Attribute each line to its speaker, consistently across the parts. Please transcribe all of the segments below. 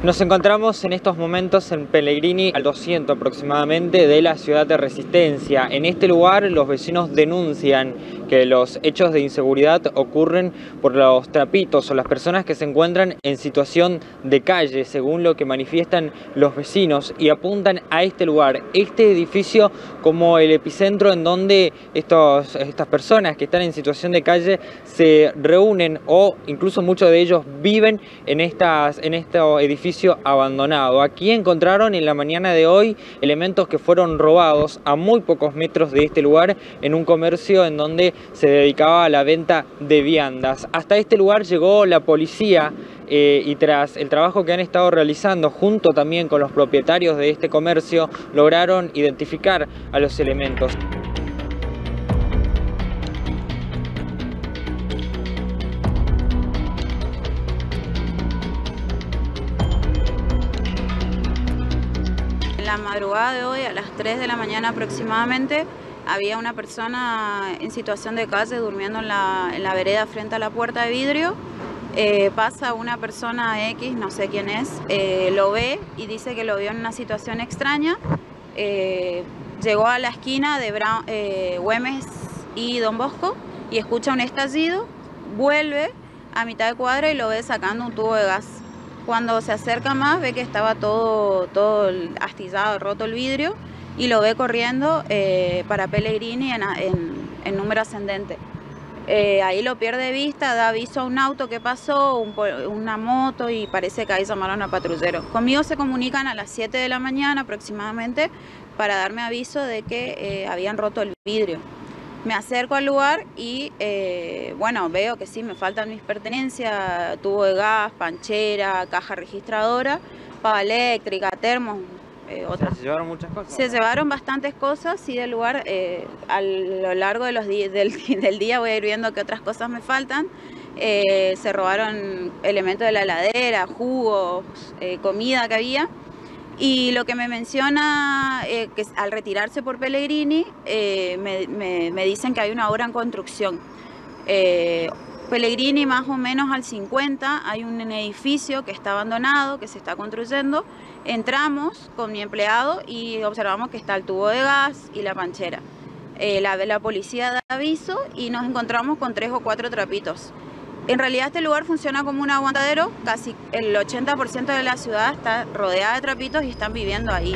Speaker 1: Nos encontramos en estos momentos en Pellegrini, al 200 aproximadamente de la ciudad de Resistencia. En este lugar los vecinos denuncian que los hechos de inseguridad ocurren por los trapitos o las personas que se encuentran en situación de calle, según lo que manifiestan los vecinos, y apuntan a este lugar, este edificio, como el epicentro en donde estas personas que están en situación de calle se reúnen, o incluso muchos de ellos viven en este edificio abandonado. Aquí encontraron en la mañana de hoy elementos que fueron robados a muy pocos metros de este lugar, en un comercio en donde se dedicaba a la venta de viandas. Hasta este lugar llegó la policía y tras el trabajo que han estado realizando junto también con los propietarios de este comercio, lograron identificar a los elementos.
Speaker 2: En la madrugada de hoy, a las 3 de la mañana aproximadamente, había una persona en situación de calle durmiendo en la vereda frente a la puerta de vidrio. Pasa una persona X, no sé quién es, lo ve y dice que lo vio en una situación extraña. Llegó a la esquina de Güemes y Don Bosco y escucha un estallido, vuelve a mitad de cuadra y lo ve sacando un tubo de gas. Cuando se acerca más ve que estaba todo astillado, roto el vidrio, y lo ve corriendo para Pellegrini en número ascendente. Ahí lo pierde de vista, da aviso a un auto que pasó, una moto, y parece que ahí llamaron a patrulleros. Conmigo se comunican a las 7 de la mañana aproximadamente para darme aviso de que habían roto el vidrio. Me acerco al lugar y bueno, veo que sí, me faltan mis pertenencias: tubo de gas, panchera, caja registradora, pava eléctrica, termos, otras.
Speaker 1: ¿Se llevaron muchas cosas?
Speaker 2: Se llevaron bastantes cosas, sí, del lugar. A lo largo de del día voy a ir viendo qué otras cosas me faltan. Se robaron elementos de la heladera, jugos, comida que había. Y lo que me menciona, que al retirarse por Pellegrini, me dicen que hay una obra en construcción. Pellegrini más o menos al 50 hay un edificio que está abandonado, que se está construyendo. Entramos con mi empleado y observamos que está el tubo de gas y la panchera. La policía da aviso y nos encontramos con 3 o 4 trapitos. En realidad este lugar funciona como un aguantadero, casi el 80% de la ciudad está rodeada de trapitos y están viviendo ahí.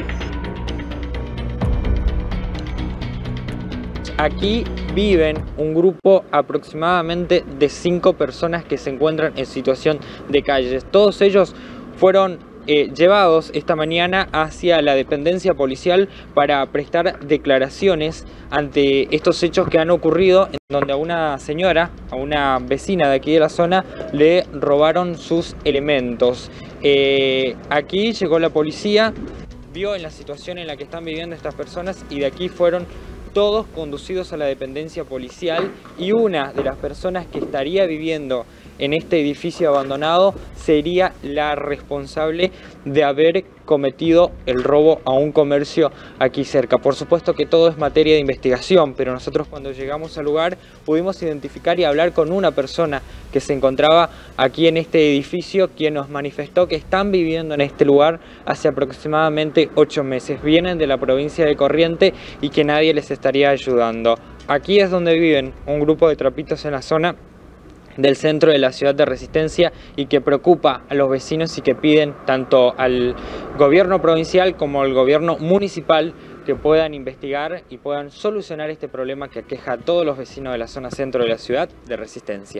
Speaker 1: Aquí viven un grupo aproximadamente de 5 personas que se encuentran en situación de calle. Todos ellos fueron llevados esta mañana hacia la dependencia policial para prestar declaraciones ante estos hechos que han ocurrido, en donde a una señora, a una vecina de aquí de la zona, le robaron sus elementos. Aquí llegó la policía, vio en la situación en la que están viviendo estas personas, y de aquí fueron todos conducidos a la dependencia policial, y una de las personas que estaría viviendo en este edificio abandonado sería la responsable de haber cometido el robo a un comercio aquí cerca. Por supuesto que todo es materia de investigación, pero nosotros cuando llegamos al lugar pudimos identificar y hablar con una persona que se encontraba aquí en este edificio, quien nos manifestó que están viviendo en este lugar hace aproximadamente 8 meses. Vienen de la provincia de Corrientes y que nadie les estaría ayudando. Aquí es donde viven un grupo de trapitos en la zona del centro de la ciudad de Resistencia, y que preocupa a los vecinos y que piden tanto al gobierno provincial como al gobierno municipal que puedan investigar y puedan solucionar este problema que aqueja a todos los vecinos de la zona centro de la ciudad de Resistencia.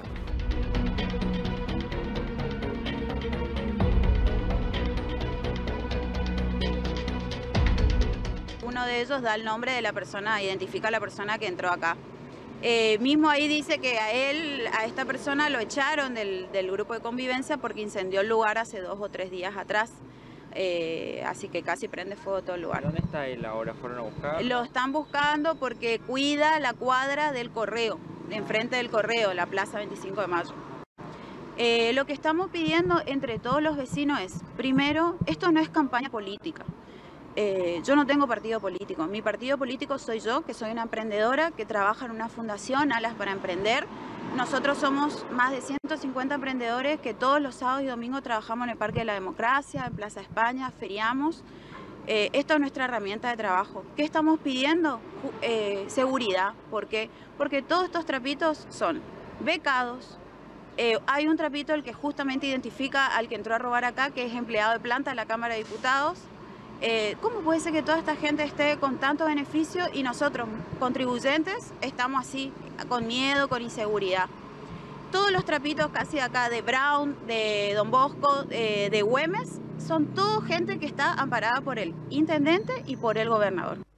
Speaker 2: Uno de ellos da el nombre de la persona, identifica a la persona que entró acá. Mismo ahí dice que a esta persona lo echaron del grupo de convivencia porque incendió el lugar hace 2 o 3 días atrás. Así que casi prende fuego todo el lugar.
Speaker 1: ¿Dónde está él ahora? ¿Fueron a buscar?
Speaker 2: Lo están buscando porque cuida la cuadra del correo, enfrente del correo, la Plaza 25 de Mayo. Lo que estamos pidiendo entre todos los vecinos es, primero, esto no es campaña política. Yo no tengo partido político. Mi partido político soy yo, que soy una emprendedora que trabaja en una fundación, Alas para Emprender, Nosotros somos más de 150 emprendedores que todos los sábados y domingos trabajamos en el Parque de la Democracia, en Plaza España, feriamos. Esto es nuestra herramienta de trabajo. ¿Qué estamos pidiendo? Seguridad. ¿Por qué? Porque todos estos trapitos son becados. Hay un trapito el que justamente identifica al que entró a robar acá, que es empleado de planta de la Cámara de Diputados. ¿Cómo puede ser que toda esta gente esté con tanto beneficio y nosotros, contribuyentes, estamos así, con miedo, con inseguridad? Todos los trapitos casi acá de Brown, de Don Bosco, de Güemes, son todo gente que está amparada por el intendente y por el gobernador.